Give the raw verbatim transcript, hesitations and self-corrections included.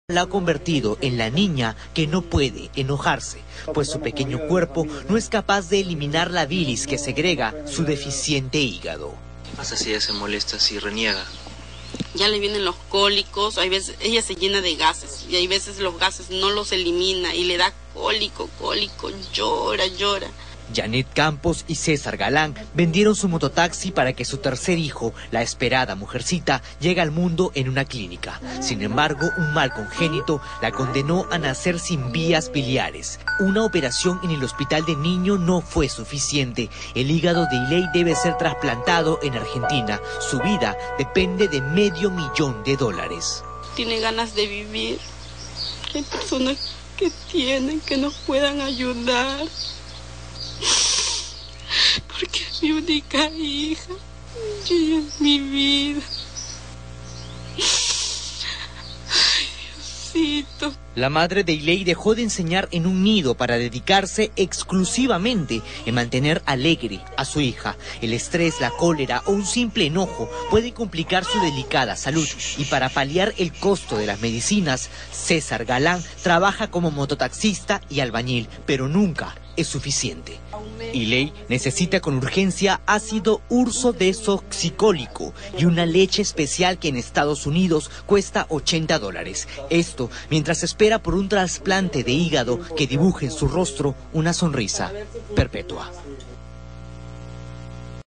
La ha convertido en la niña que no puede enojarse, pues su pequeño cuerpo no es capaz de eliminar la bilis que segrega su deficiente hígado. ¿Qué pasa si ella se molesta, si reniega? Ya le vienen los cólicos, hay veces ella se llena de gases y hay veces los gases no los elimina y le da cólico, cólico, llora, llora. Janet Campos y César Galán vendieron su mototaxi para que su tercer hijo, la esperada mujercita, llegue al mundo en una clínica. Sin embargo, un mal congénito la condenó a nacer sin vías biliares. Una operación en el hospital de niño no fue suficiente. El hígado de Iley debe ser trasplantado en Argentina. Su vida depende de medio millón de dólares. Tiene ganas de vivir. Hay personas que tienen, que nos puedan ayudar. Porque es mi única hija, ella es mi vida. Ay, Diosito. La madre de Iley dejó de enseñar en un nido para dedicarse exclusivamente en mantener alegre a su hija. El estrés, la cólera o un simple enojo pueden complicar su delicada salud. Y para paliar el costo de las medicinas, César Galán trabaja como mototaxista y albañil, pero nunca es suficiente. Iley necesita con urgencia ácido ursodesoxicólico y una leche especial que en Estados Unidos cuesta ochenta dólares. Esto mientras espera por un trasplante de hígado que dibuje en su rostro una sonrisa perpetua.